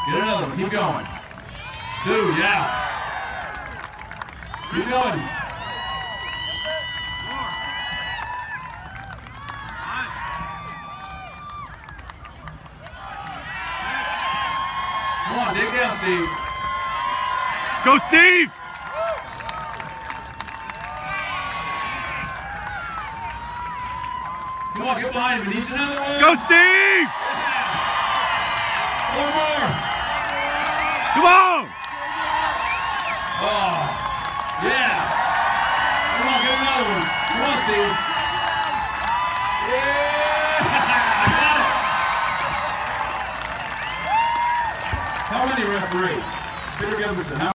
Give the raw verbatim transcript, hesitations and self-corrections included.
Get another one. Keep going. Two, yeah. Keep going. Come on, dig down, Steve. Go, Steve! Come on, get behind him. He needs another one. Go, Steve! One more. Come on! Oh.